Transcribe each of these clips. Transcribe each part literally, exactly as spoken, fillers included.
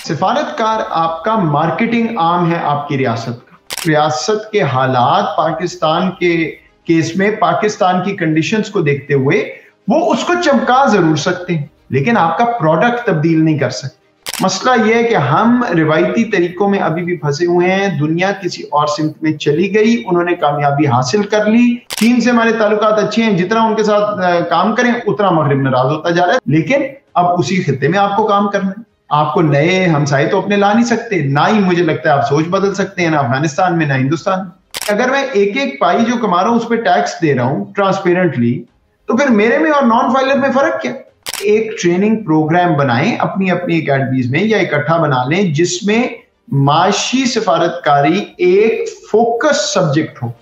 سفارتکار آپ کا مارکیٹنگ عام ہے آپ کی ریاست کا. ریاست کے حالات پاکستان کے کیس میں پاکستان کی کنڈیشنز کو دیکھتے ہوئے وہ اس کو چمکا ضرور سکتے ہیں لیکن آپ کا پروڈکٹ تبدیل نہیں کر سکتے. مسئلہ یہ ہے کہ ہم روایتی طریقوں میں ابھی بھی پھنسے ہوئے ہیں. دنیا کسی اور سمت میں چلی گئی, انہوں نے کامیابی حاصل کر لی. چین سے ہمارے تعلقات اچھے ہیں, جتنا ان کے ساتھ کام کریں اتنا مغرب ناراض ہوتا جا رہا ہے. لیکن اب اسی خطے میں آپ کو کام کرنا ہے. آپ کو نئے ہمسائے تو اپنے لا نہیں سکتے, نہ ہی مجھے لگتا ہے آپ سوچ بدل سکتے ہیں, نہ افغانستان میں نہ ہندوستان میں. اگر میں ایک ایک پائی جو کما رہا ہوں اس پہ ٹیکس دے رہا ہوں ٹرانسپیرنٹلی, تو پھر میرے میں اور نان فائلر میں فرق کیا؟ ایک ٹریننگ پروگرام بنائیں اپنی اپنی اکیڈمیز میں یا اکٹھا بنا لیں جس میں معاشی سفارتکاری ایک فوکس سبجیکٹ ہو.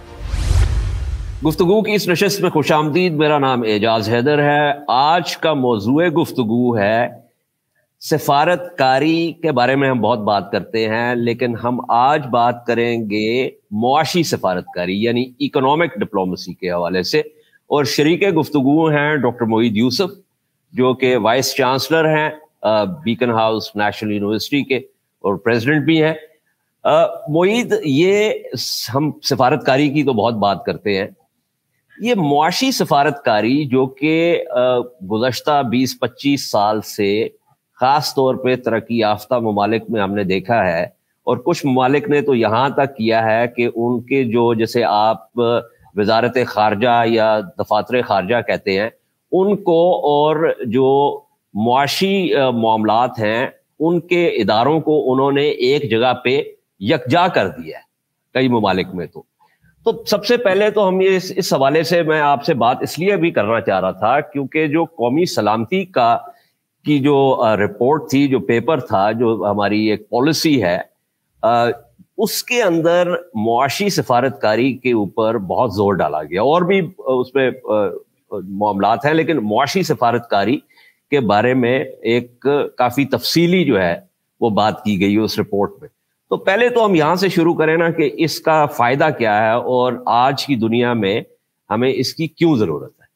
گفتگو کی اس نشست میں خوش آمدید. میرا نام اعجاز حیدر ہے. آج کا موضوع گفتگو ہے سفارتکاری کے بارے میں. ہم بہت بات کرتے ہیں لیکن ہم آج بات کریں گے معاشی سفارتکاری یعنی اکنامک ڈپلومیسی کے حوالے سے. اور شریک گفتگو ہیں ڈاکٹر معید یوسف جو کہ وائس چانسلر ہیں بیکن ہاؤس نیشنل یونیورسٹی کے اور پریزیڈنٹ بھی ہیں. معید, یہ ہم سفارتکاری کی تو بہت بات کرتے ہیں, یہ معاشی سفارتکاری جو کہ گزشتہ بیس پچیس سال سے خاص طور پہ ترقی یافتہ ممالک میں ہم نے دیکھا ہے, اور کچھ ممالک نے تو یہاں تک کیا ہے کہ ان کے جو جیسے آپ وزارت خارجہ یا دفاتر خارجہ کہتے ہیں ان کو, اور جو معاشی معاملات ہیں ان کے اداروں کو انہوں نے ایک جگہ پہ یکجا کر دیا ہے کئی ممالک میں. تو تو سب سے پہلے تو ہم یہ اس, اس حوالے سے میں آپ سے بات اس لیے بھی کرنا چاہ رہا تھا کیونکہ جو قومی سلامتی کا کی جو رپورٹ تھی, جو پیپر تھا, جو ہماری ایک پالیسی ہے, اس کے اندر معاشی سفارتکاری کے اوپر بہت زور ڈالا گیا. اور بھی اس پہ معاملات ہیں لیکن معاشی سفارتکاری کے بارے میں ایک کافی تفصیلی جو ہے وہ بات کی گئی اس رپورٹ میں. تو پہلے تو ہم یہاں سے شروع کریں نا کہ اس کا فائدہ کیا ہے اور آج کی دنیا میں ہمیں اس کی کیوں ضرورت ہے.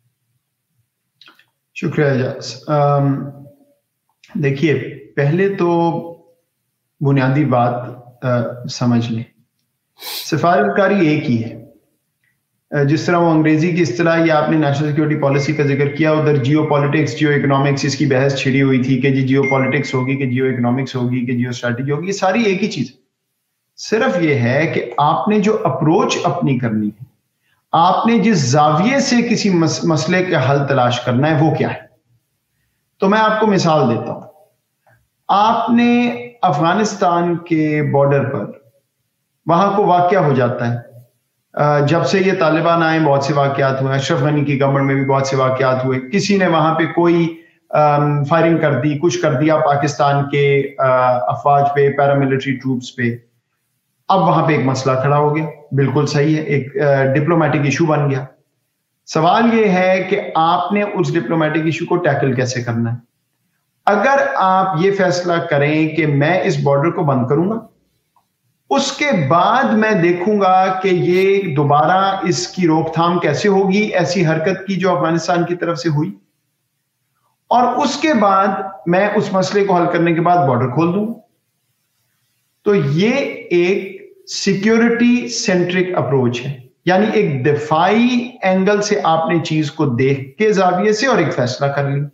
شکریہ اعجاز. دیکھیے, پہلے تو بنیادی بات سمجھ لیں, سفارتکاری ایک ہی ہے. جس طرح وہ انگریزی کی اصطلاح یا آپ نے نیشنل سیکورٹی پالیسی کا ذکر کیا, ادھر جیو پالیٹکس جیو اکنامکس اس کی بحث چھڑی ہوئی تھی کہ جی جیو پالیٹکس ہوگی کہ جیو اکنامکس ہوگی کہ جیو اسٹریٹجی ہوگی. یہ ساری ایک ہی چیز. صرف یہ ہے کہ آپ نے جو اپروچ اپنی کرنی ہے, آپ نے جس زاویے سے کسی مسئلے کا حل تلاش کرنا ہے وہ کیا ہے. تو میں آپ کو مثال دیتا ہوں. آپ نے افغانستان کے بارڈر پر وہاں کو واقعہ ہو جاتا ہے, جب سے یہ طالبان آئے بہت سے واقعات ہوئے, اشرف غنی کی گورنمنٹ میں بھی بہت سے واقعات ہوئے, کسی نے وہاں پہ کوئی فائرنگ کر دی, کچھ کر دیا پاکستان کے افواج پہ, پیراملٹری ٹروپس پہ. اب وہاں پہ ایک مسئلہ کھڑا ہو گیا, بالکل صحیح ہے, ایک ڈپلومیٹک ایشو بن گیا. سوال یہ ہے کہ آپ نے اس ڈپلومیٹک ایشو کو ٹیکل کیسے کرنا ہے. اگر آپ یہ فیصلہ کریں کہ میں اس بارڈر کو بند کروں گا, اس کے بعد میں دیکھوں گا کہ یہ دوبارہ اس کی روک تھام کیسے ہوگی ایسی حرکت کی جو افغانستان کی طرف سے ہوئی, اور اس کے بعد میں اس مسئلے کو حل کرنے کے بعد بارڈر کھول دوں. تو یہ ایک سیکیورٹی سینٹرک اپروچ ہے, یعنی ایک دفاعی اینگل سے آپ نے چیز کو دیکھ کے زاویے سے اور ایک فیصلہ کر لی.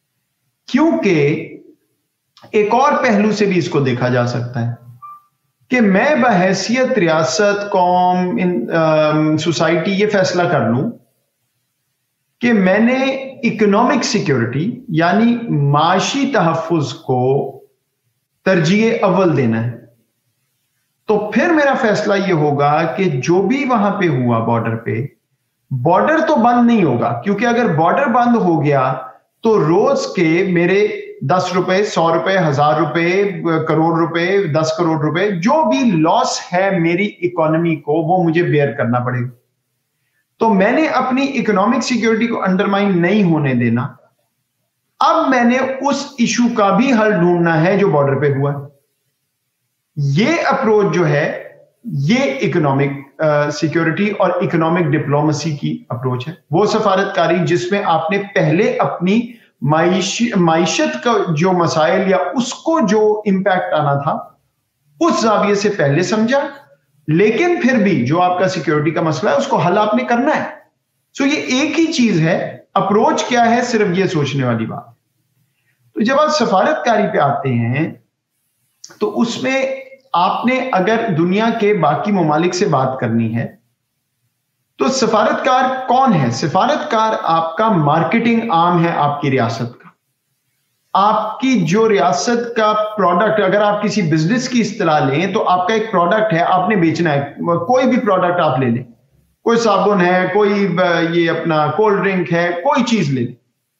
کیونکہ ایک اور پہلو سے بھی اس کو دیکھا جا سکتا ہے کہ میں بحیثیت ریاست, قوم, سوسائٹی یہ فیصلہ کر لوں کہ میں نے اکنامک سیکیورٹی یعنی معاشی تحفظ کو ترجیح اول دینا ہے. تو پھر میرا فیصلہ یہ ہوگا کہ جو بھی وہاں پہ ہوا بارڈر پہ, بارڈر تو بند نہیں ہوگا, کیونکہ اگر بارڈر بند ہو گیا تو روز کے میرے دس روپے, سو روپے, ہزار روپے, کروڑ روپے, دس کروڑ روپے, جو بھی لاس ہے میری اکانومی کو وہ مجھے بیئر کرنا پڑے گا. تو میں نے اپنی اکنامک سیکیورٹی کو انڈرمائن نہیں ہونے دینا. اب میں نے اس ایشو کا بھی حل ڈھونڈنا ہے جو بارڈر پہ ہوا. یہ اپروچ جو ہے یہ اکنامک سیکیورٹی اور اکنامک ڈپلومیسی کی اپروچ ہے. وہ سفارتکاری جس میں آپ نے پہلے اپنی معیشت کا جو مسائل یا اس کو جو امپیکٹ آنا تھا اس زاویے سے پہلے سمجھا، لیکن پھر بھی جو آپ کا سیکیورٹی کا مسئلہ ہے اس کو حل آپ نے کرنا ہے. سو یہ ایک ہی چیز ہے، اپروچ کیا ہے صرف یہ سوچنے والی بات. تو جب آپ سفارت کاری پہ آتے ہیں تو اس میں آپ نے اگر دنیا کے باقی ممالک سے بات کرنی ہے تو سفارت کار کون ہے؟ سفارت کار آپ کا مارکیٹنگ آرم ہے آپ کی ریاست کا. آپ کی جو ریاست کا پروڈکٹ، اگر آپ کسی بزنس کی اصطلاح لیں تو آپ کا ایک پروڈکٹ ہے، آپ نے بیچنا ہے. کوئی بھی پروڈکٹ آپ لے لیں، کوئی صابن ہے، کوئی یہ اپنا کولڈ ڈرنک ہے، کوئی چیز لے لیں،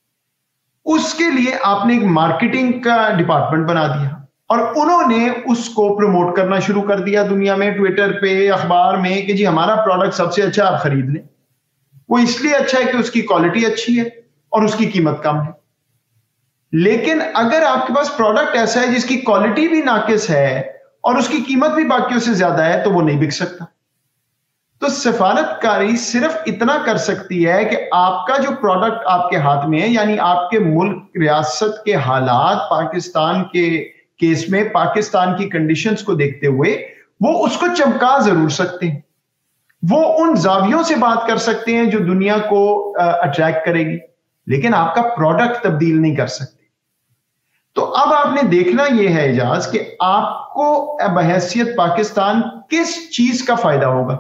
اس کے لیے آپ نے ایک مارکیٹنگ کا ڈپارٹمنٹ بنا دیا اور انہوں نے اس کو پروموٹ کرنا شروع کر دیا دنیا میں، ٹویٹر پہ، اخبار میں، کہ جی ہمارا پروڈکٹ سب سے اچھا، آپ خرید لیں. وہ اس لیے اچھا ہے کہ اس کی کوالٹی اچھی ہے اور اس کی قیمت کم ہے. لیکن اگر آپ کے پاس پروڈکٹ ایسا ہے جس کی کوالٹی بھی ناقص ہے اور اس کی قیمت بھی باقیوں سے زیادہ ہے تو وہ نہیں بک سکتا. تو سفارت کاری صرف اتنا کر سکتی ہے کہ آپ کا جو پروڈکٹ آپ کے ہاتھ میں ہے، یعنی آپ کے ملک ریاست کے حالات، پاکستان کے کیس میں پاکستان کی کنڈیشنز کو دیکھتے ہوئے وہ اس کو چمکا ضرور سکتے ہیں، وہ ان زاویوں سے بات کر سکتے ہیں جو دنیا کو اٹریکٹ کرے گی، لیکن آپ کا پروڈکٹ تبدیل نہیں کر سکتے. تو اب آپ نے دیکھنا یہ ہے اعجاز کہ آپ کو بحیثیت پاکستان کس چیز کا فائدہ ہوگا.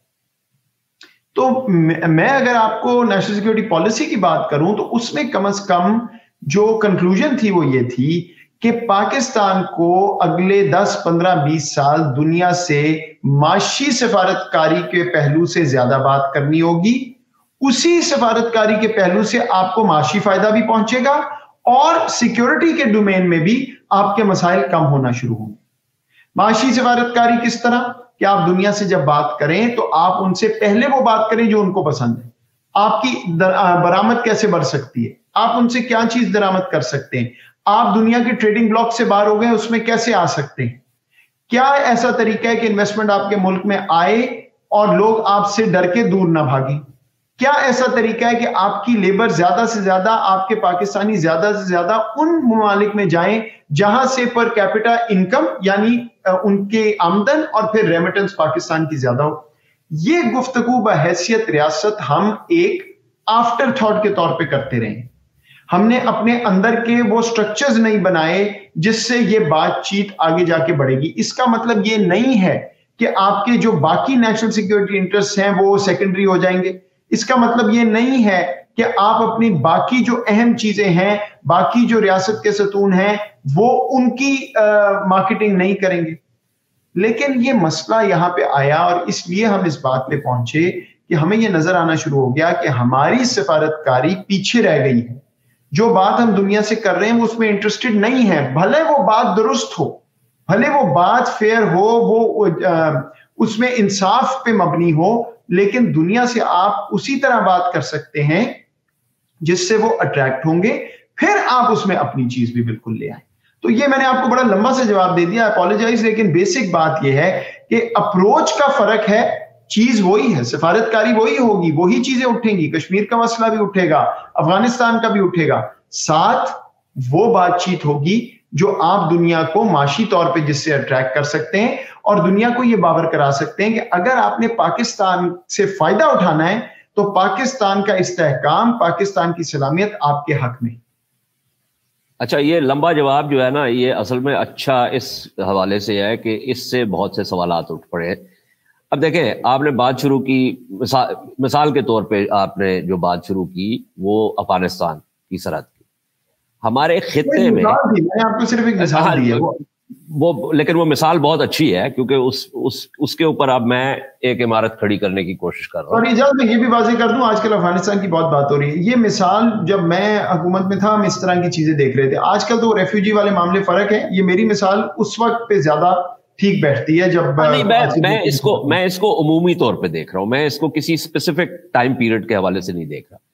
تو میں اگر آپ کو نیشنل سیکیورٹی پالیسی کی بات کروں تو اس میں کم از کم جو کنکلوژن تھی وہ یہ تھی کہ پاکستان کو اگلے دس پندرہ بیس سال دنیا سے معاشی سفارت کاری کے پہلو سے زیادہ بات کرنی ہوگی. اسی سفارت کاری کے پہلو سے آپ کو معاشی فائدہ بھی پہنچے گا اور سیکیورٹی کے ڈومین میں بھی آپ کے مسائل کم ہونا شروع ہوں گے. معاشی سفارت کاری کس طرح کہ آپ دنیا سے جب بات کریں تو آپ ان سے پہلے وہ بات کریں جو ان کو پسند ہے. آپ کی برآمد کیسے بڑھ سکتی ہے، آپ ان سے کیا چیز درآمد کر سکتے ہیں، آپ دنیا کے ٹریڈنگ بلاک سے باہر ہو گئے اس میں کیسے آ سکتے ہیں، کیا ایسا طریقہ ہے کہ انویسٹمنٹ آپ کے ملک میں آئے اور لوگ آپ سے ڈر کے دور نہ بھاگیں، کیا ایسا طریقہ ہے کہ آپ کی لیبر زیادہ سے زیادہ، آپ کے پاکستانی زیادہ سے زیادہ ان ممالک میں جائیں جہاں سے پر کیپٹا انکم یعنی ان کے آمدن اور پھر ریمیٹنس پاکستان کی زیادہ ہو. یہ گفتگو بحیثیت ریاست ہم ایک آفٹر تھاٹ کے طور پہ کرتے رہے. ہم نے اپنے اندر کے وہ سٹرکچرز نہیں بنائے جس سے یہ بات چیت آگے جا کے بڑھے گی. اس کا مطلب یہ نہیں ہے کہ آپ کے جو باقی نیشنل سیکیورٹی انٹرسٹ ہیں وہ سیکنڈری ہو جائیں گے. اس کا مطلب یہ نہیں ہے کہ آپ اپنی باقی جو اہم چیزیں ہیں، باقی جو ریاست کے ستون ہیں وہ ان کی مارکیٹنگ نہیں کریں گے. لیکن یہ مسئلہ یہاں پہ آیا اور اس لیے ہم اس بات پہ پہنچے کہ ہمیں یہ نظر آنا شروع ہو گیا کہ ہماری سفارت کاری پیچھے رہ گئی ہے. جو بات ہم دنیا سے کر رہے ہیں وہ اس میں انٹرسٹڈ نہیں ہے، بھلے وہ بات درست ہو، بھلے وہ بات فیئر ہو، وہ اس میں انصاف پہ مبنی ہو، لیکن دنیا سے آپ اسی طرح بات کر سکتے ہیں جس سے وہ اٹریکٹ ہوں گے، پھر آپ اس میں اپنی چیز بھی بالکل لے آئیں. تو یہ میں نے آپ کو بڑا لمبا سے جواب دے دیا، اپالوجائز، لیکن بیسک بات یہ ہے کہ اپروچ کا فرق ہے، چیز وہی ہے، سفارت کاری وہی ہوگی، وہی چیزیں اٹھیں گی، کشمیر کا مسئلہ بھی اٹھے گا، افغانستان کا بھی اٹھے گا، ساتھ وہ بات چیت ہوگی جو آپ دنیا کو معاشی طور پہ جس سے اٹریکٹ کر سکتے ہیں اور دنیا کو یہ باور کرا سکتے ہیں کہ اگر آپ نے پاکستان سے فائدہ اٹھانا ہے تو پاکستان کا استحکام، پاکستان کی سلامیت آپ کے حق میں. اچھا، یہ لمبا جواب جو ہے نا یہ اصل میں اچھا اس حوالے سے ہے کہ اس سے بہت سے سوالات اٹھ پڑے. اب دیکھیں، آپ نے بات شروع کی، مثال, مثال کے طور پہ آپ نے جو بات شروع کی وہ افغانستان کی سرحد کی. ہمارے خطے میں میں آپ کو صرف ایک مثال دی ہے وہ، لیکن وہ مثال بہت اچھی ہے کیونکہ اس اس اس کے اوپر اب میں ایک عمارت کھڑی کرنے کی کوشش کر رہا ہوں. اور اجازت میں یہ بھی واضح کر دوں، آج کل افغانستان کی بہت بات ہو رہی ہے. یہ مثال جب میں حکومت میں تھا ہم اس طرح کی چیزیں دیکھ رہے تھے. آج کل تو ریفیوجی والے معاملے فرق ہے. یہ میری مثال اس وقت پہ زیادہ ٹھیک بیٹھتی ہے جب نہیں، میں میں اس کو میں اس کو عمومی طور پہ دیکھ رہا ہوں، میں اس کو کسی اسپیسیفک ٹائم پیریڈ کے حوالے سے نہیں دیکھ رہا.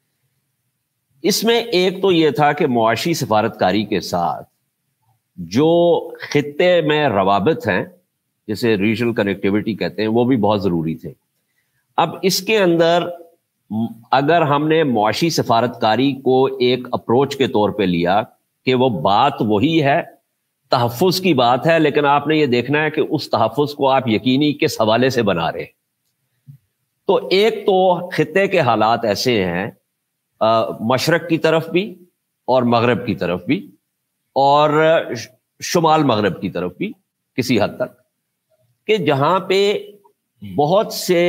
اس میں ایک تو یہ تھا کہ معاشی سفارت کاری کے ساتھ جو خطے میں روابط ہیں جسے ریجنل کنیکٹیوٹی کہتے ہیں وہ بھی بہت ضروری تھے. اب اس کے اندر اگر ہم نے معاشی سفارتکاری کو ایک اپروچ کے طور پہ لیا کہ وہ بات وہی ہے، تحفظ کی بات ہے، لیکن آپ نے یہ دیکھنا ہے کہ اس تحفظ کو آپ یقینی کس حوالے سے بنا رہے ہیں۔ تو ایک تو خطے کے حالات ایسے ہیں مشرق کی طرف بھی اور مغرب کی طرف بھی اور شمال مغرب کی طرف بھی کسی حد تک، کہ جہاں پہ بہت سے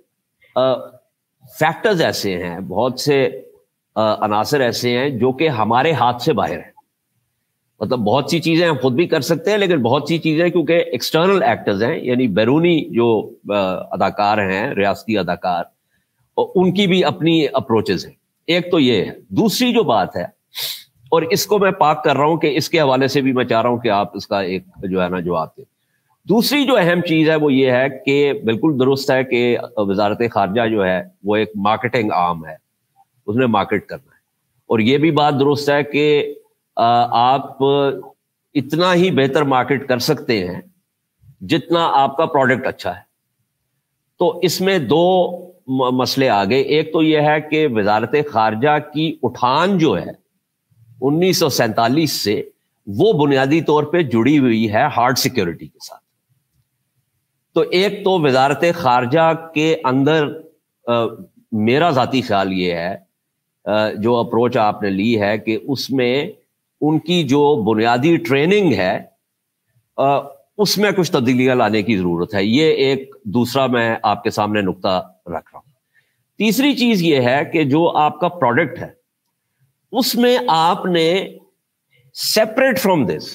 فیکٹرز ایسے ہیں، بہت سے عناصر ایسے ہیں جو کہ ہمارے ہاتھ سے باہر ہیں۔ مطلب بہت سی چیزیں ہم خود بھی کر سکتے ہیں، لیکن بہت سی چیزیں کیونکہ ایکسٹرنل ایکٹرز ہیں، یعنی بیرونی جو اداکار ہیں، ریاستی اداکار، ان کی بھی اپنی اپروچز ہیں۔ ایک تو یہ ہے۔ دوسری جو بات ہے، اور اس کو میں پاک کر رہا ہوں کہ اس کے حوالے سے بھی میں چاہ رہا ہوں کہ آپ اس کا ایک جو ہے نا جواب دیں۔ دوسری جو اہم چیز ہے وہ یہ ہے کہ بالکل درست ہے کہ وزارت خارجہ جو ہے وہ ایک مارکیٹنگ آرم ہے، اس نے مارکیٹ کرنا ہے، اور یہ بھی بات درست ہے کہ آپ اتنا ہی بہتر مارکیٹ کر سکتے ہیں جتنا آپ کا پروڈکٹ اچھا ہے۔ تو اس میں دو مسئلے آگے۔ ایک تو یہ ہے کہ وزارت خارجہ کی اٹھان جو ہے انیس سو سینتالیس سے، وہ بنیادی طور پہ جڑی ہوئی ہے ہارڈ سیکیورٹی کے ساتھ۔ تو ایک تو وزارت خارجہ کے اندر آ, میرا ذاتی خیال یہ ہے آ, جو اپروچ آپ نے لی ہے کہ اس میں ان کی جو بنیادی ٹریننگ ہے آ, اس میں کچھ تبدیلیاں لانے کی ضرورت ہے۔ یہ ایک دوسرا میں آپ کے سامنے نقطہ رکھ رہا ہوں۔ تیسری چیز یہ ہے کہ جو آپ کا پروڈکٹ ہے اس میں آپ نے سیپریٹ فرام دس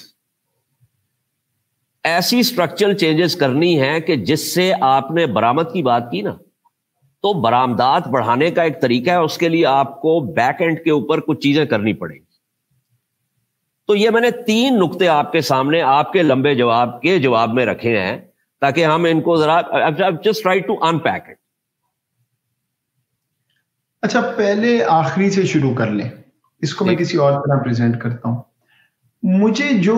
ایسی اسٹرکچرل چینجز کرنی ہے کہ جس سے آپ نے برآمد کی بات کی نا، تو برآمدات بڑھانے کا ایک طریقہ ہے، اس کے لیے آپ کو بیک اینڈ کے اوپر کچھ چیزیں کرنی پڑیں گی۔ تو یہ میں نے تین نقطے آپ کے سامنے آپ کے لمبے جواب کے جواب میں رکھے ہیں تاکہ ہم ان کو ذرا just try to unpack it. اچھا، پہلے آخری سے شروع کر لیں، اس کو میں کسی اور طرح پریزنٹ کرتا ہوں۔ مجھے جو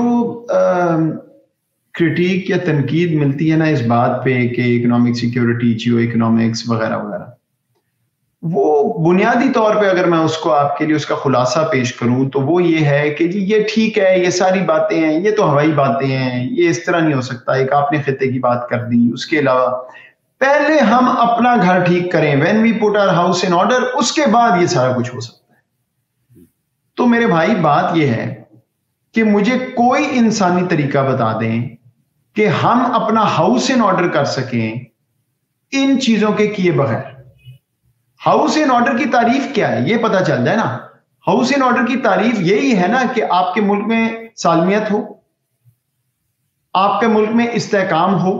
کرٹیک یا تنقید ملتی ہے نا اس بات پہ کہ اکنامک سیکیورٹی، جیو اکنامکس وغیرہ وغیرہ، وہ بنیادی طور پہ اگر میں اس کو آپ کے لیے اس کا خلاصہ پیش کروں تو وہ یہ ہے کہ جی یہ ٹھیک ہے، یہ ساری باتیں ہیں، یہ تو ہوائی باتیں ہیں، یہ اس طرح نہیں ہو سکتا۔ ایک آپ نے خطے کی بات کر دی، اس کے علاوہ پہلے ہم اپنا گھر ٹھیک کریں، when we put our house in order, اس کے بعد یہ سارا کچھ ہو سکتا ہے۔ تو میرے بھائی بات یہ ہے کہ مجھے کوئی انسانی طریقہ بتا دیں کہ ہم اپنا ہاؤس ان آرڈر کر سکیں ان چیزوں کے کیے بغیر۔ ہاؤس ان آرڈر کی تعریف کیا ہے یہ پتا چل جائے نا۔ ہاؤس ان آرڈر کی تعریف یہی ہے نا کہ آپ کے ملک میں سالمیت ہو، آپ کے ملک میں استحکام ہو،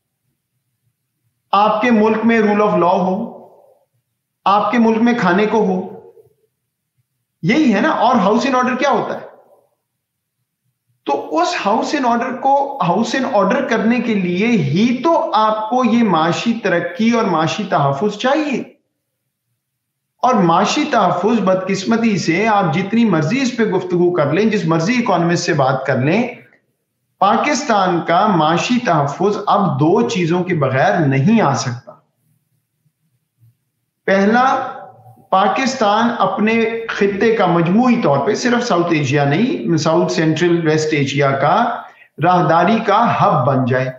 آپ کے ملک میں رول آف لا ہو، آپ کے ملک میں کھانے کو ہو، یہی ہے نا۔ اور ہاؤس ان آرڈر کیا ہوتا ہے؟ تو اس ہاؤس ان آرڈر کو ہاؤس ان آرڈر کرنے کے لیے ہی تو آپ کو یہ معاشی ترقی اور معاشی تحفظ چاہیے۔ اور معاشی تحفظ بدقسمتی سے آپ جتنی مرضی اس پہ گفتگو کر لیں، جس مرضی اکانومسٹ سے بات کر لیں، پاکستان کا معاشی تحفظ اب دو چیزوں کے بغیر نہیں آ سکتا۔ پہلا، پاکستان اپنے خطے کا مجموعی طور پہ، صرف ساؤتھ ایشیا نہیں، ساؤتھ سینٹرل ویسٹ ایشیا کا راہداری کا ہب بن جائے،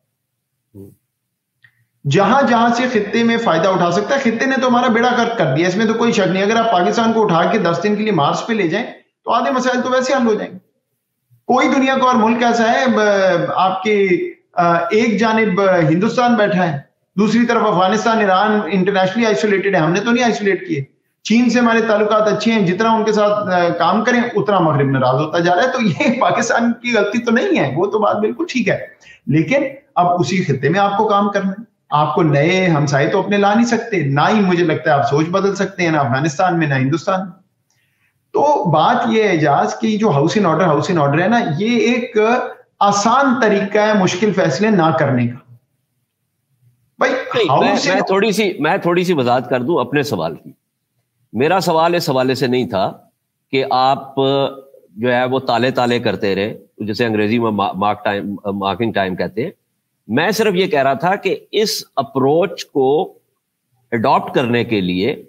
جہاں جہاں سے خطے میں فائدہ اٹھا سکتا ہے۔ خطے نے تو ہمارا بیڑا گرک کر دیا، اس میں تو کوئی شک نہیں۔ اگر آپ پاکستان کو اٹھا کے دس دن کے لیے مارس پہ لے جائیں تو آدھے مسائل تو ویسے حل ہو جائیں گے۔ کوئی دنیا کا اور ملک ایسا ہے آپ کے ایک جانب ہندوستان بیٹھا ہے، دوسری طرف افغانستان، ایران انٹرنیشنلی آئسولیٹڈ ہے، ہم نے تو نہیں آئسولیٹ کیے۔ چین سے ہمارے تعلقات اچھے ہیں، جتنا ان کے ساتھ کام کریں اتنا مغرب ناراض ہوتا جا رہا ہے۔ تو یہ پاکستان کی غلطی تو نہیں ہے، وہ تو بات بالکل ٹھیک ہے، لیکن اب اسی خطے میں آپ کو کام کرنا ہے۔ آپ کو نئے ہمسائے تو اپنے لا نہیں سکتے، نہ ہی مجھے لگتا ہے آپ سوچ بدل سکتے ہیں، نہ افغانستان میں نہ ہندوستان میں۔ تو بات یہ ہے اعجاز کہ جو house in order house in order ہے نا، یہ ایک آسان طریقہ ہے مشکل فیصلے نہ کرنے کا۔ بھائی میں تھوڑی سی میں تھوڑی سی وضاحت کر دوں اپنے سوال کی۔ میرا سوال اس حوالے سے نہیں تھا کہ آپ جو ہے وہ تالے تالے کرتے رہے، جسے انگریزی میں مارک ٹائم مارکنگ ٹائم کہتے ہیں۔ میں صرف یہ کہہ رہا تھا کہ اس اپروچ کو اڈاپٹ کرنے کے لیے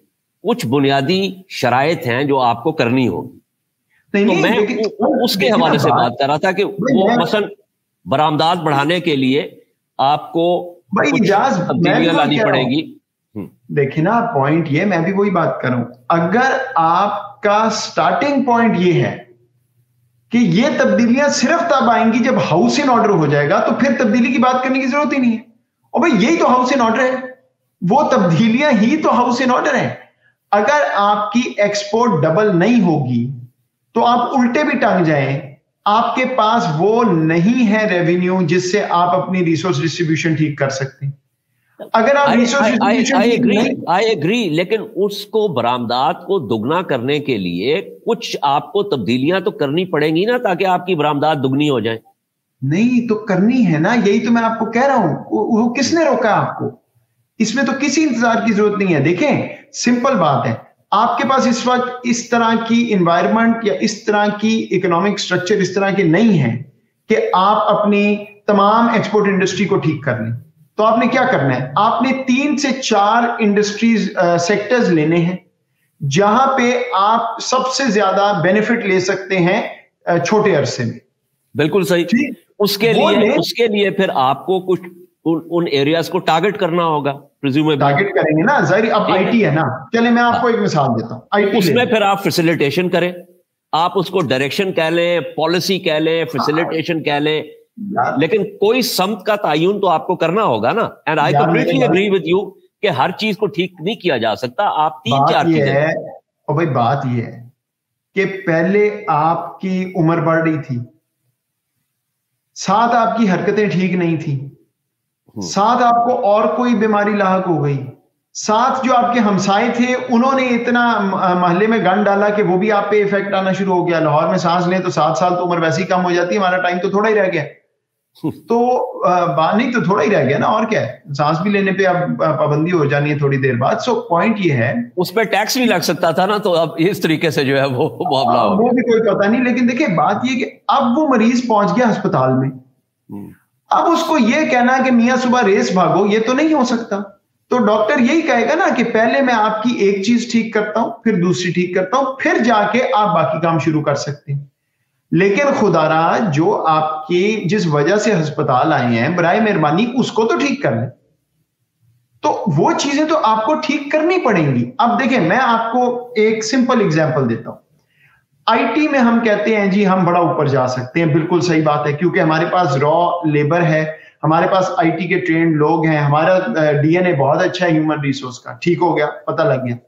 کچھ بنیادی شرائط ہیں جو آپ کو کرنی ہوگی. تو میں اس کے حوالے سے بات کر رہا تھا کہ وہ مثلا برآمدات بڑھانے کے لیے آپ کو تبدیلیاں لانی پڑے گی. دیکھیں نا پوائنٹ یہ, میں بھی وہی بات کر رہا ہوں, اگر آپ کا سٹارٹنگ پوائنٹ یہ ہے کہ یہ تبدیلیاں صرف تب آئیں گی جب ہاؤس ان آرڈر ہو جائے گا, تو پھر تبدیلی کی بات کرنے کی ضرورت ہی نہیں ہے. اور بھائی یہی تو ہاؤس ان آرڈر ہے, وہ تبدیلیاں ہی تو ہاؤس ان آرڈر ہیں. اگر آپ کی ایکسپورٹ ڈبل نہیں ہوگی تو آپ الٹے بھی ٹنگ جائیں, آپ کے پاس وہ نہیں ہے ریونیو جس سے آپ اپنی ریسورس ڈسٹریبیوشن ٹھیک کر سکتے ہیں. اگر آپ آئی ایگری, لیکن اس کو برآمدات کو دگنا کرنے کے لیے کچھ آپ کو تبدیلیاں تو کرنی پڑیں گی نا, تاکہ آپ کی برآمدات دگنی ہو جائیں. نہیں تو کرنی ہے نا, یہی تو میں آپ کو کہہ رہا ہوں. وہ کس نے روکا آپ کو؟ اس میں تو کسی انتظار کی ضرورت نہیں ہے. دیکھیں سمپل بات ہے, آپ کے پاس اس وقت اس طرح کی انوائرمنٹ یا اس طرح کی اکنامک سٹرکچر اس طرح کے نہیں ہے کہ آپ اپنی تمام ایکسپورٹ انڈسٹری کو ٹھیک کر لیں. تو آپ نے کیا کرنا ہے, آپ نے تین سے چار انڈسٹریز سیکٹرز لینے ہیں جہاں پہ آپ سب سے زیادہ بینیفٹ لے سکتے ہیں چھوٹے عرصے میں. بالکل صحیح. اس کے لیے اس کے لیے پھر آپ کو کچھ ان ایریاز کو ٹارگٹ کرنا ہوگا. ٹارگٹ کریں گے نا, ظاہر اب آئی ٹی ہے نا. چلیں میں آپ کو ایک مثال دیتا ہوں. اس میں پھر آپ فیسیلیٹیشن کریں, آپ اس کو ڈائریکشن کہہ لیں, پالیسی کہہ لیں, فیسیلیٹیشن کہہ لیں, لیکن کوئی سمت کا تعین تو آپ کو کرنا ہوگا نا. And I completely agree with you کہ ہر چیز کو ٹھیک نہیں کیا جا سکتا. آپ تین چار چیزیں, اور بھائی بات یہ ہے کہ پہلے آپ کی عمر بڑھ رہی تھی, ساتھ آپ کی حرکتیں ٹھیک نہیں تھی, ساتھ آپ کو اور کوئی بیماری لاحق ہو گئی, ساتھ جو آپ کے ہمسائے تھے انہوں نے اتنا محلے میں گن ڈالا کہ وہ بھی آپ پہ ایفیکٹ آنا شروع ہو گیا. لاہور میں سانس لیں تو سات سال تو عمر ویسے ہی کم ہو جاتی ہے, ہمارا ٹائم تو تھوڑا ہی رہ گیا. تو بات نہیں تو تھوڑا ہی رہ گیا نا, اور کیا ہے, سانس بھی لینے پہ اب پابندی ہو جانی ہے تھوڑی دیر بعد. سو پوائنٹ یہ ہے, اس پہ ٹیکس بھی لگ سکتا تھا نا, تو اب اس طریقے سے جو ہے وہ معاملہ ہو گیا, وہ بھی کوئی پتہ نہیں. لیکن دیکھیں بات یہ کہ اب وہ مریض پہنچ گیا ہسپتال میں, اب اس کو یہ کہنا کہ میاں صبح ریس بھاگو, یہ تو نہیں ہو سکتا. تو ڈاکٹر یہی کہے گا نا کہ پہلے میں آپ کی ایک چیز ٹھیک کرتا ہوں, پھر دوسری ٹھیک کرتا ہوں, پھر جا کے آپ باقی کام شروع کر سکتے ہیں. لیکن خدا را جو آپ کی جس وجہ سے ہسپتال آئے ہیں, برائے مہربانی اس کو تو ٹھیک کر لیں. تو وہ چیزیں تو آپ کو ٹھیک کرنی پڑیں گی. اب دیکھیں میں آپ کو ایک سمپل اگزامپل دیتا ہوں. آئی ٹی میں ہم کہتے ہیں جی ہم بڑا اوپر جا سکتے ہیں, بالکل صحیح بات ہے, کیونکہ ہمارے پاس را لیبر ہے, ہمارے پاس آئی ٹی کے ٹرینڈ لوگ ہیں, ہمارا ڈی این اے بہت اچھا ہے ہیومن ریسورس کا, ٹھیک ہو گیا, پتہ لگ گیا.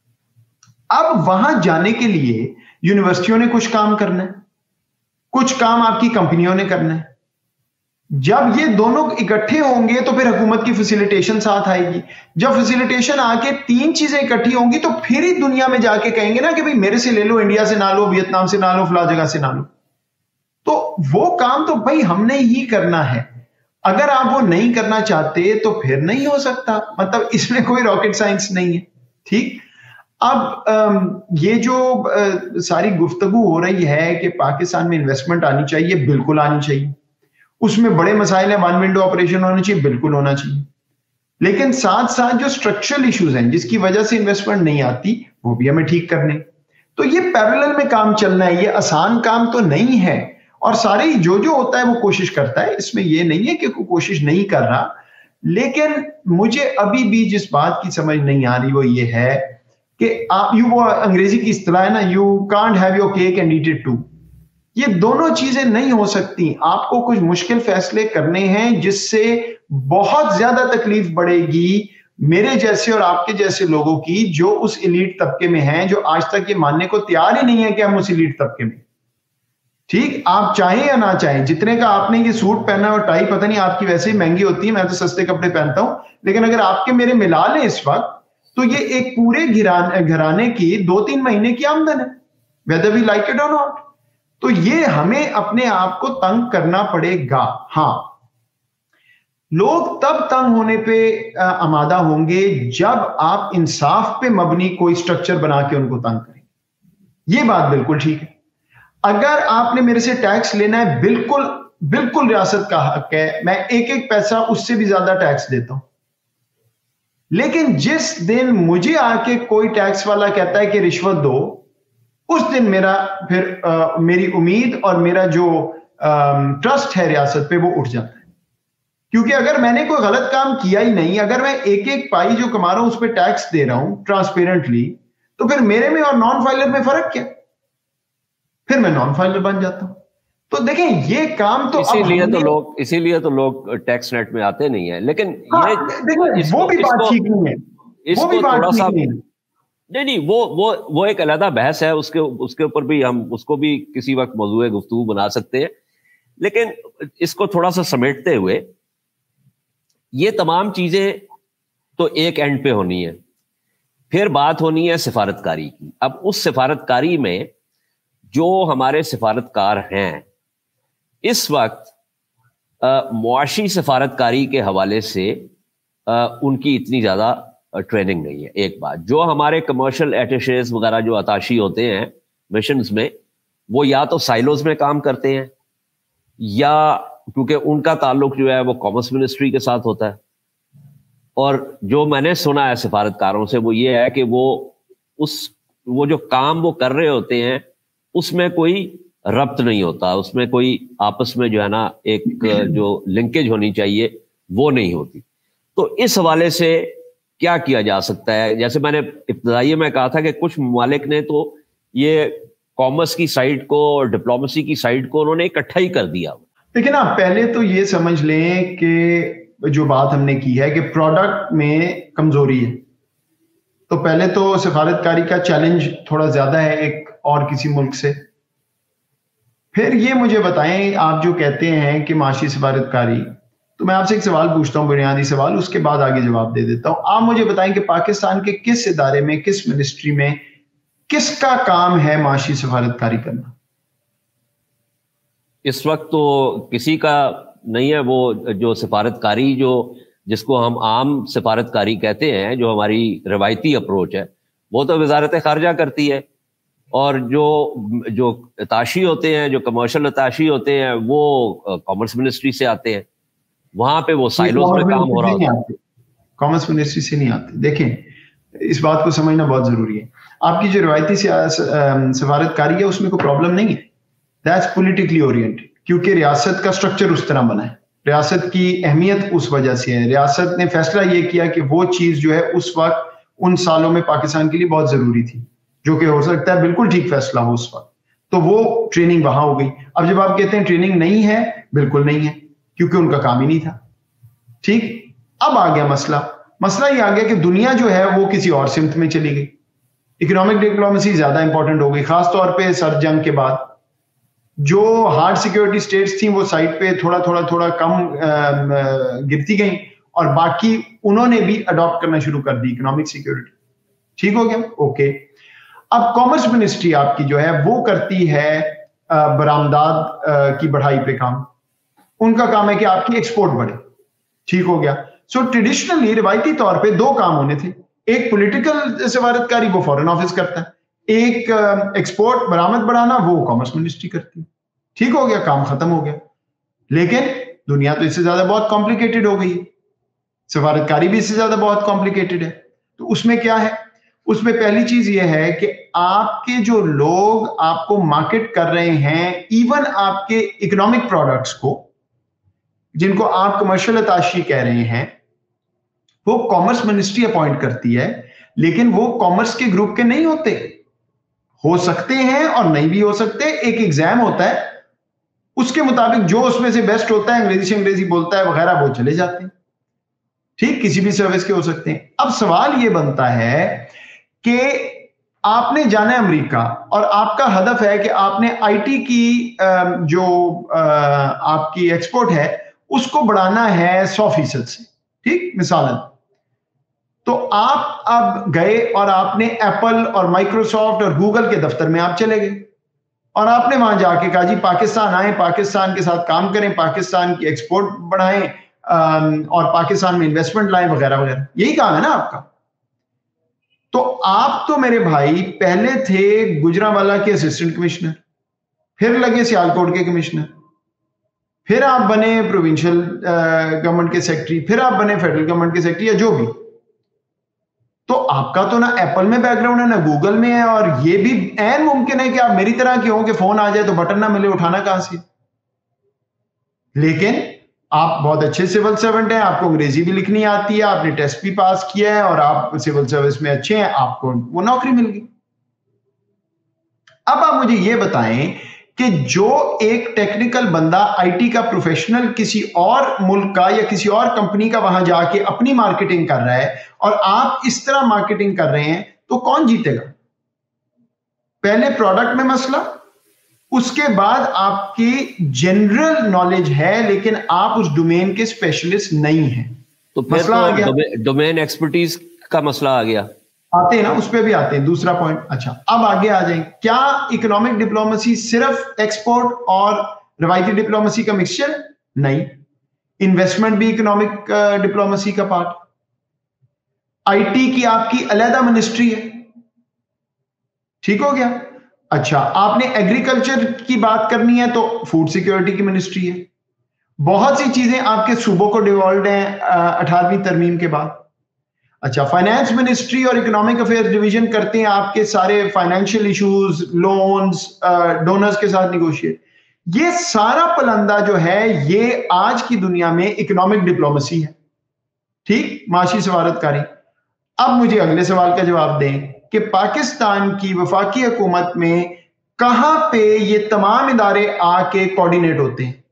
اب وہاں جانے کے لیے یونیورسٹیوں نے کچھ کام کرنا ہے, کچھ کام آپ کی کمپنیوں نے کرنا ہے. جب یہ دونوں اکٹھے ہوں گے تو پھر حکومت کی فیسیلیٹیشن ساتھ آئے گی. جب فیسیلیٹیشن آ کے تین چیزیں اکٹھی ہوں گی تو پھر ہی دنیا میں جا کے کہیں گے نا کہ بھئی میرے سے لے لو, انڈیا سے نہ لو, ویتنام سے نہ لو, فلاں جگہ سے نہ لو. تو وہ کام تو بھائی ہم نے ہی کرنا ہے. اگر آپ وہ نہیں کرنا چاہتے تو پھر نہیں ہو سکتا. مطلب اس میں کوئی راکٹ سائنس نہیں ہے. ٹھیک, اب یہ جو ساری گفتگو ہو رہی ہے کہ پاکستان میں انویسٹمنٹ آنی چاہیے, بالکل آنی چاہیے. اس میں بڑے مسائل ہیں, ون ونڈو آپریشن ہونا چاہیے, بالکل ہونا چاہیے. لیکن ساتھ ساتھ جو اسٹرکچرل ایشوز ہیں جس کی وجہ سے انویسٹمنٹ نہیں آتی, وہ بھی ہمیں ٹھیک کرنے. تو یہ پیرلل میں کام چلنا ہے, یہ آسان کام تو نہیں ہے. اور سارے جو جو ہوتا ہے وہ کوشش کرتا ہے, اس میں یہ نہیں ہے کہ کوئی کوشش نہیں کر رہا. لیکن مجھے ابھی بھی جس بات کی سمجھ نہیں آ رہی وہ یہ ہے کہ آپ یو وہ انگریزی کی اصطلاح ہے نا, you can't have your cake and eat it too. یہ دونوں چیزیں نہیں ہو سکتی. آپ کو کچھ مشکل فیصلے کرنے ہیں جس سے بہت زیادہ تکلیف بڑھے گی میرے جیسے اور آپ کے جیسے لوگوں کی جو اس ایلیٹ طبقے میں ہیں, جو آج تک یہ ماننے کو تیار ہی نہیں ہے کہ ہم اس ایلیٹ طبقے میں. ٹھیک, آپ چاہیں یا نہ چاہیں, جتنے کا آپ نے یہ سوٹ پہنا اور ٹائی پتہ نہیں آپ کی ویسے ہی مہنگی ہوتی ہے, میں تو سستے کپڑے پہنتا ہوں, لیکن اگر آپ کے میرے ملا لیں اس وقت تو یہ ایک پورے گھرانے کی دو تین مہینے کی آمدن ہے, whether we like it or not. تو یہ ہمیں اپنے آپ کو تنگ کرنا پڑے گا. ہاں, لوگ تب تنگ ہونے پہ آمادہ ہوں گے جب آپ انصاف پہ مبنی کوئی سٹرکچر بنا کے ان کو تنگ کریں. یہ بات بالکل ٹھیک ہے. اگر آپ نے میرے سے ٹیکس لینا ہے, بالکل بالکل ریاست کا حق ہے, میں ایک ایک پیسہ اس سے بھی زیادہ ٹیکس دیتا ہوں. لیکن جس دن مجھے آ کے کوئی ٹیکس والا کہتا ہے کہ رشوت دو، اس دن میرا پھر آ, میری امید اور میرا جو ٹرسٹ ہے ریاست پہ وہ اٹھ جاتا ہے. کیونکہ اگر میں نے کوئی غلط کام کیا ہی نہیں، اگر میں ایک ایک پائی جو کما رہا ہوں اس پہ ٹیکس دے رہا ہوں ٹرانسپیرنٹلی، تو پھر میرے میں اور نان فائلر میں فرق کیا؟ پھر میں نان فائلر بن جاتا ہوں. تو دیکھیں یہ کام تو اسی لیے تو لوگ اسی لیے تو لوگ ٹیکس نیٹ میں آتے نہیں ہیں. لیکن یہ وہ بھی بات ٹھیک نہیں ہے، وہ بھی بات ٹھیک نہیں ہے. نہیں نہیں وہ وہ وہ ایک علیحدہ بحث ہے، اس کے اس کے اوپر بھی ہم اس کو بھی کسی وقت موضوع گفتگو بنا سکتے ہیں. لیکن اس کو تھوڑا سا سمیٹتے ہوئے، یہ تمام چیزیں تو ایک اینڈ پہ ہونی ہے، پھر بات ہونی ہے سفارت کاری کی. اب اس سفارت کاری میں جو ہمارے سفارت کار ہیں اس وقت معاشی سفارت کاری کے حوالے سے ان کی اتنی زیادہ ٹریننگ نہیں ہے. ایک بات، جو ہمارے کمرشل ایٹیشیز وغیرہ جو اتاشی ہوتے ہیں مشنز میں، وہ یا تو سائلوز میں کام کرتے ہیں، یا کیونکہ ان کا تعلق جو ہے وہ کامرس منسٹری کے ساتھ ہوتا ہے. اور جو میں نے سنا ہے سفارت کاروں سے وہ یہ ہے کہ وہ اس وہ جو کام وہ کر رہے ہوتے ہیں اس میں کوئی ربط نہیں ہوتا، اس میں کوئی آپس میں جو ہے نا ایک جو لنکیج ہونی چاہیے وہ نہیں ہوتی. تو اس حوالے سے کیا کیا جا سکتا ہے؟ جیسے میں نے ابتدائی میں کہا تھا کہ کچھ ممالک نے تو یہ کامرس کی سائڈ کو اور ڈپلومیسی کی سائڈ کو انہوں نے اکٹھا ہی کر دیا. لیکن آپ پہلے تو یہ سمجھ لیں کہ جو بات ہم نے کی ہے کہ پروڈکٹ میں کمزوری ہے، تو پہلے تو سفارت کاری کا چیلنج تھوڑا زیادہ ہے ایک اور کسی ملک سے. پھر یہ مجھے بتائیں، آپ جو کہتے ہیں کہ معاشی سفارت کاری، تو میں آپ سے ایک سوال پوچھتا ہوں، بنیادی سوال، اس کے بعد آگے جواب دے دیتا ہوں. آپ مجھے بتائیں کہ پاکستان کے کس ادارے میں، کس منسٹری میں، کس کا کام ہے معاشی سفارت کاری کرنا؟ اس وقت تو کسی کا نہیں ہے. وہ جو سفارت کاری جو جس کو ہم عام سفارت کاری کہتے ہیں، جو ہماری روایتی اپروچ ہے، وہ تو وزارت خارجہ کرتی ہے. اور جو جو اتاشی ہوتے ہیں، جو کمرشل اتاشی ہوتے ہیں، وہ کامرس منسٹری سے آتے ہیں. وہاں پہ وہ سائلوز میں کام ہو رہا ہوتا ہے. کامرس منسٹری سے نہیں آتے. دیکھیں اس بات کو سمجھنا بہت ضروری ہے. آپ کی جو روایتی سفارت کاری ہے اس میں کوئی پرابلم نہیں ہے. دیٹس پولیٹیکلی اورینٹڈ، کیونکہ ریاست کا سٹرکچر اس طرح بنا ہے، ریاست کی اہمیت اس وجہ سے ہے. ریاست نے فیصلہ یہ کیا کہ وہ چیز جو ہے اس وقت ان سالوں میں پاکستان کے لیے بہت ضروری تھی، جو کہ ہو سکتا ہے بالکل ٹھیک فیصلہ ہو اس وقت، تو وہ ٹریننگ وہاں ہو گئی. اب جب آپ کہتے ہیں ٹریننگ نہیں ہے، بالکل نہیں ہے، کیونکہ ان کا کام ہی نہیں تھا. ٹھیک، اب آ گیا مسئلہ مسئلہ یہ آ گیا کہ دنیا جو ہے وہ کسی اور سمت میں چلی گئی. اکنامک ڈپلومیسی زیادہ امپورٹنٹ ہو گئی، خاص طور پہ سر جنگ کے بعد. جو ہارڈ سیکیورٹی سٹیٹس تھیں وہ سائٹ پہ تھوڑا تھوڑا تھوڑا کم گرتی گئیں، اور باقی انہوں نے بھی اڈاپٹ کرنا شروع کر دی اکنامک سیکیورٹی. ٹھیک ہو گیا، اوکے. اب کامرس منسٹری آپ کی جو ہے وہ کرتی ہے برآمدات کی بڑھائی پہ کام. ان کا کام ہے کہ آپ کی ایکسپورٹ بڑھے. ٹھیک ہو گیا. سو ٹریڈیشنلی روایتی طور پہ دو کام ہونے تھے، ایک پولیٹیکل سفارت کاری وہ فورن آفس کرتا ہے، ایک ایکسپورٹ برآمد بڑھانا وہ کامرس منسٹری کرتی ہے. ٹھیک ہو گیا، کام ختم ہو گیا. لیکن دنیا تو اس سے زیادہ بہت کمپلیکیٹڈ ہو گئی ہے، سفارت کاری بھی اس سے زیادہ بہت کمپلیکیٹڈ ہے. تو اس میں کیا ہے؟ اس میں پہلی چیز یہ ہے کہ آپ کے جو لوگ آپ کو مارکیٹ کر رہے ہیں، ایون آپ کے اکنامک پروڈکٹس کو، جن کو آپ کمرشل اتاشی کہہ رہے ہیں، وہ کامرس منسٹری اپوائنٹ کرتی ہے، لیکن وہ کامرس کے گروپ کے نہیں ہوتے. ہو سکتے ہیں اور نہیں بھی ہو سکتے. ایک ایگزام ہوتا ہے، اس کے مطابق جو اس میں سے بیسٹ ہوتا ہے، انگریزی سے انگریزی بولتا ہے وغیرہ، وہ چلے جاتے ہیں. ٹھیک، کسی بھی سروس کے ہو سکتے ہیں. اب سوال یہ بنتا ہے کہ آپ نے جانا ہے امریکہ، اور آپ کا ہدف ہے کہ آپ نے آئی ٹی کی جو آپ کی ایکسپورٹ ہے اس کو بڑھانا ہے سو فیصد سے. ٹھیک، مثالاً تو آپ اب گئے اور آپ نے ایپل اور مائکروسافٹ اور گوگل کے دفتر میں آپ چلے گئے، اور آپ نے وہاں جا کے کہا جی پاکستان آئیں، پاکستان کے ساتھ کام کریں، پاکستان کی ایکسپورٹ بڑھائیں اور پاکستان میں انویسٹمنٹ لائیں وغیرہ وغیرہ. یہی کام ہے نا آپ کا. تو آپ تو میرے بھائی پہلے تھے گجرانوالہ کے اسسٹنٹ کمشنر، پھر لگے سیالکوٹ کے کمشنر، پھر آپ بنے پروونشل گورنمنٹ کے سیکٹری، پھر آپ بنے فیڈرل گورنمنٹ کے سیکٹری، یا جو بھی. تو آپ کا تو نہ ایپل میں بیک گراؤنڈ ہے نہ گوگل میں ہے, اور یہ بھی عین ممکن ہے کہ آپ میری طرح کے ہوں کہ فون آ جائے تو بٹن نہ ملے, اٹھانا کہاں سے. لیکن آپ بہت اچھے سول سرونٹ ہیں, آپ کو انگریزی بھی لکھنی آتی ہے, آپ نے ٹیسٹ بھی پاس کیا ہے, اور آپ سول سروس میں اچھے ہیں, آپ کو وہ نوکری مل گئی. اب آپ مجھے یہ بتائیں کہ جو ایک ٹیکنیکل بندہ آئی ٹی کا پروفیشنل کسی اور ملک کا یا کسی اور کمپنی کا وہاں جا کے اپنی مارکیٹنگ کر رہا ہے, اور آپ اس طرح مارکیٹنگ کر رہے ہیں, تو کون جیتے گا؟ پہلے پروڈکٹ میں مسئلہ, اس کے بعد آپ کی جنرل نالج ہے لیکن آپ اس ڈومین کے اسپیشلسٹ نہیں ہیں, تو مسئلہ آ گیا. ڈومین ایکسپرٹیز کا مسئلہ آ گیا. آتے ہیں نا, اس پہ بھی آتے ہیں. دوسرا پوائنٹ, اچھا اب آگے آ جائیں. کیا اکنامک ڈپلومیسی صرف ایکسپورٹ اور روایتی ڈپلومیسی کا مکسچر؟ نہیں, انویسٹمنٹ بھی اکنامک ڈپلومیسی کا پارٹ. آئی ٹی کی آپ کی علیحدہ منسٹری ہے, ٹھیک ہو گیا. اچھا, آپ نے ایگریکلچر کی بات کرنی ہے تو فوڈ سیکیورٹی کی منسٹری ہے. بہت سی چیزیں آپ کے صوبوں کو ڈیوالوڈ ہیں اٹھارہویں ترمیم کے بعد. اچھا, فائنانس منسٹری اور اکنامک افیئر ڈویژن کرتے ہیں آپ کے سارے فائنینشیل ایشوز, لونز, ڈونرز کے ساتھ نیگوشیٹ. یہ سارا پلندہ جو ہے یہ آج کی دنیا میں اکنامک ڈپلومیسی ہے, ٹھیک, معاشی سفارتکاری. اب مجھے اگلے سوال کا جواب دیں کہ پاکستان کی وفاقی حکومت میں کہاں پہ یہ تمام ادارے آ کے کوارڈینیٹ ہوتے ہیں؟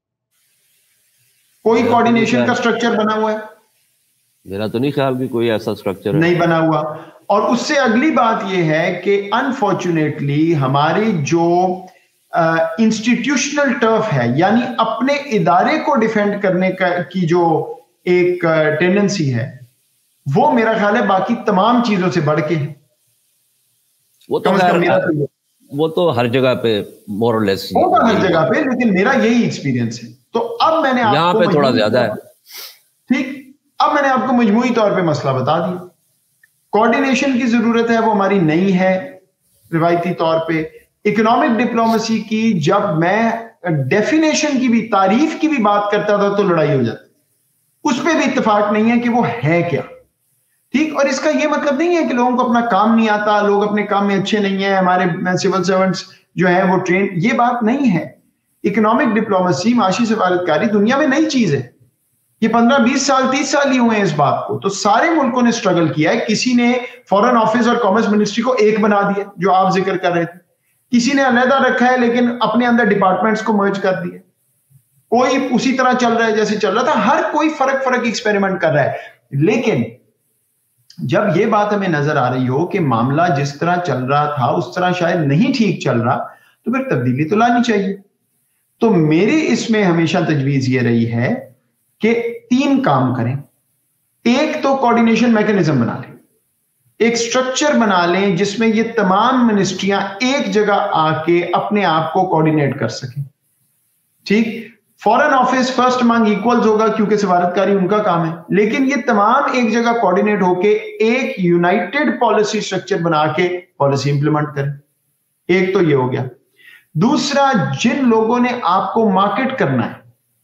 کوئی کوارڈینیشن کا سٹرکچر بنا ہوا ہے؟ میرا تو نہیں خیال کہ کوئی ایسا سٹرکچر نہیں بنا ہوا. اور اس سے اگلی بات یہ ہے کہ انفارچونیٹلی ہماری جو انسٹیٹیوشنل ٹرف ہے, یعنی اپنے ادارے کو ڈیفینڈ کرنے کی جو ایک ٹینڈنسی ہے, وہ میرا خیال ہے باقی تمام چیزوں سے بڑھ کے ہے. وہ تو وہ تو ہر جگہ پہ مور اور لیس ہوگا, ہر جگہ پہ, لیکن میرا یہی ایکسپیرینس ہے. تو اب میں نے یہاں پہ تھوڑا زیادہ ہے, ٹھیک, اب میں نے آپ کو مجموعی طور پہ مسئلہ بتا دیا. کوارڈینیشن کی ضرورت ہے, وہ ہماری نہیں ہے روایتی طور پہ. اکنامک ڈپلومیسی کی جب میں ڈیفینیشن کی بھی, تعریف کی بھی بات کرتا تھا تو لڑائی ہو جاتی. اس پہ بھی اتفاق نہیں ہے کہ وہ ہے کیا, ٹھیک. اور اس کا یہ مطلب نہیں ہے کہ لوگوں کو اپنا کام نہیں آتا, لوگ اپنے کام میں اچھے نہیں ہیں, ہمارے سول سرونٹس جو ہیں وہ ٹرین, یہ بات نہیں ہے. اکنامک ڈپلومیسی, معاشی سفارتکاری دنیا میں نئی چیز ہے. یہ پندرہ بیس سال تیس سال ہی ہوئے ہیں اس بات کو. تو سارے ملکوں نے اسٹرگل کیا ہے. کسی نے فورن آفس اور کامرس منسٹری کو ایک بنا دیا جو آپ ذکر کر رہے تھے, کسی نے علیحدہ رکھا ہے لیکن اپنے اندر ڈپارٹمنٹس کو مرج کر دیا. کوئی اسی طرح چل رہا ہے جیسے چل رہا تھا, ہر کوئی فرق فرق ایکسپیریمنٹ کر رہا ہے. لیکن جب یہ بات ہمیں نظر آ رہی ہو کہ معاملہ جس طرح چل رہا تھا اس طرح شاید نہیں ٹھیک چل رہا, تو پھر تبدیلی تو لانی چاہیے. تو میری اس میں ہمیشہ تجویز یہ رہی ہے کہ تین کام کریں. ایک تو کوارڈینیشن میکنزم بنا لیں, ایک سٹرکچر بنا لیں جس میں یہ تمام منسٹریاں ایک جگہ آ کے اپنے آپ کو کوارڈینیٹ کر سکیں, ٹھیک. Foreign office first among equals ہوگا کیونکہ سفارتکاری ان کا کام ہے, لیکن یہ تمام ایک جگہ کوارڈینیٹ ہو کے ایک یونائٹڈ پالیسی سٹرکچر بنا کے پالیسی امپلیمنٹ کریں. ایک تو یہ ہو گیا. دوسرا, جن لوگوں نے آپ کو مارکیٹ کرنا ہے,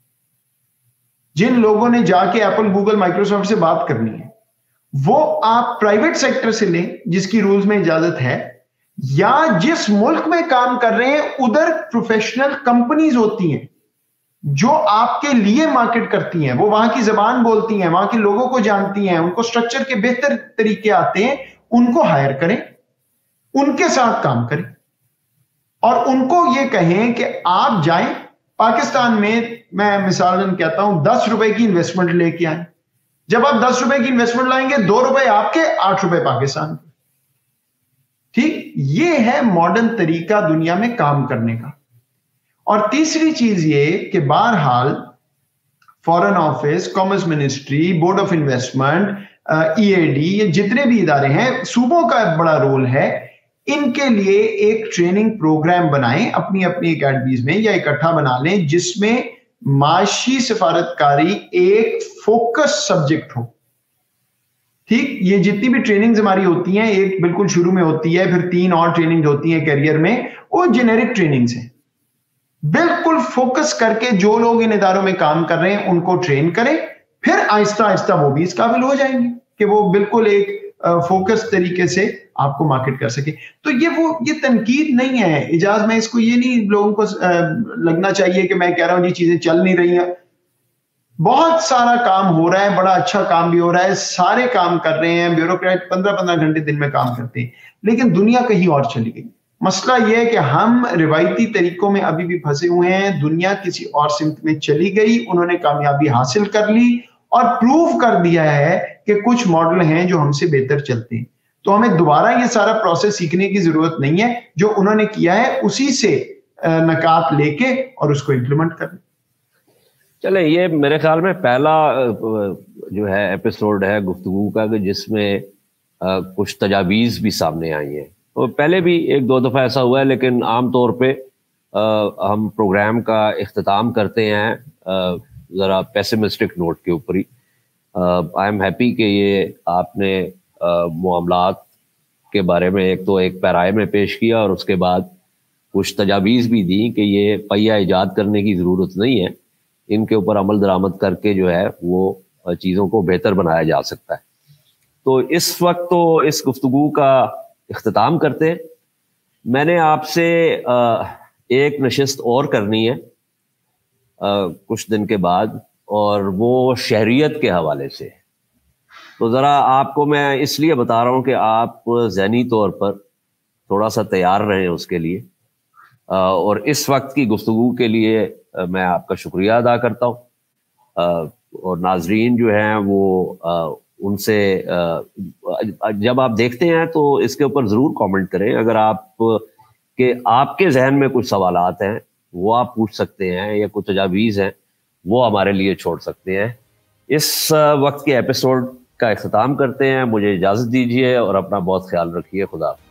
جن لوگوں نے جا کے ایپل, گوگل, مائکروسافٹ سے بات کرنی ہے, وہ آپ پرائیویٹ سیکٹر سے لیں جس کی رولز میں اجازت ہے, یا جس ملک میں کام کر رہے ہیں ادھر پروفیشنل کمپنیز ہوتی ہیں جو آپ کے لیے مارکیٹ کرتی ہیں, وہ وہاں کی زبان بولتی ہیں, وہاں کے لوگوں کو جانتی ہیں, ان کو سٹرکچر کے بہتر طریقے آتے ہیں, ان کو ہائر کریں, ان کے ساتھ کام کریں, اور ان کو یہ کہیں کہ آپ جائیں پاکستان میں, میں مثال کہتا ہوں, دس روپے کی انویسٹمنٹ لے کے آئیں. جب آپ دس روپے کی انویسٹمنٹ لائیں گے, دو روپے آپ کے, آٹھ روپے پاکستان کے, ٹھیک. یہ ہے ماڈرن طریقہ دنیا میں کام کرنے کا. اور تیسری چیز یہ کہ بہرحال foreign office, commerce ministry, board of investment, E A D, یہ جتنے بھی ادارے ہیں, صوبوں کا بڑا رول ہے. ان کے لیے ایک ٹریننگ پروگرام بنائیں اپنی اپنی اکیڈمیز میں, یا اکٹھا بنا لیں جس میں معاشی سفارتکاری ایک فوکس سبجیکٹ ہو, ٹھیک. یہ جتنی بھی ٹریننگز ہماری ہوتی ہیں, ایک بالکل شروع میں ہوتی ہے, پھر تین اور ٹریننگ ہوتی ہیں کیریئر میں, وہ جنیرک ٹریننگز ہیں. بالکل فوکس کر کے جو لوگ ان اداروں میں کام کر رہے ہیں ان کو ٹرین کریں, پھر آہستہ آہستہ وہ بھی اس قابل ہو جائیں گے کہ وہ بالکل ایک फोकस तरीके से आपको मार्केट कर सके। तो ये वो ये तनकीद नहीं है इजाज, मैं इसको ये नहीं लोगों को लगना चाहिए कि मैं कह रहा हूँ ये चीजें चल नहीं रही हैं। बहुत सारा काम हो रहा है, बड़ा अच्छा काम भी हो रहा है, सारे काम कर रहे हैं, ब्यूरोक्रेट पंद्रह पंद्रह घंटे दिन में काम करते हैं, लेकिन दुनिया कहीं और चली गई। मसला यह है कि हम रिवायती तरीकों में अभी भी फंसे हुए हैं, दुनिया किसी और सिमत में चली गई, उन्होंने कामयाबी हासिल कर ली और प्रूव कर दिया है कि कुछ मॉडल हैं जो हमसे बेहतर चलते हैं। तो हमें दोबारा ये सारा प्रोसेस सीखने की जरूरत नहीं है, जो उन्होंने किया है उसी से नकात लेके और उसको इम्प्लीमेंट करना। चले, ये मेरे ख्याल में पहला जो है एपिसोड है गुफ्तगू का कि जिसमें कुछ तजावीज़ भी सामने आई हैं। तो पहले भी एक दो दफ़ा ऐसा हुआ है, लेकिन आम तौर पे आ, हम प्रोग्राम का इख्तिताम करते हैं ज़रा पेसिमिस्टिक नोट के ऊपर ही। आई एम हैप्पी कि ये आपने मामलात के बारे में एक तो एक पैराए में पेश किया और उसके बाद कुछ तजावीज़ भी दी कि ये पहिया ईजाद करने की ज़रूरत नहीं है, इनके ऊपर अमल दरामद करके जो है वो चीज़ों को बेहतर बनाया जा सकता है। तो इस वक्त तो इस गुफ्तगू का इख्तिताम करते हैं। मैंने आपसे एक नशिस्त और करनी है कुछ दिन के बाद, और वो शहरियत के हवाले से। तो ज़रा आपको मैं इसलिए बता रहा हूँ कि आप ज़हनी तौर पर थोड़ा सा तैयार रहें उसके लिए, और इस वक्त की गुफ्तगू के लिए मैं आपका शुक्रिया अदा करता हूँ। और नाजरीन जो हैं वो उनसे जब आप देखते हैं तो इसके ऊपर ज़रूर कमेंट करें। अगर आप के आपके जहन में कुछ सवालात हैं वो आप पूछ सकते हैं, या कुछ तजावीज़ हैं वो हमारे लिए छोड़ सकते हैं। इस वक्त के एपिसोड का इख्तिताम करते हैं। मुझे इजाज़त दीजिए और अपना बहुत ख्याल रखिए। खुदा।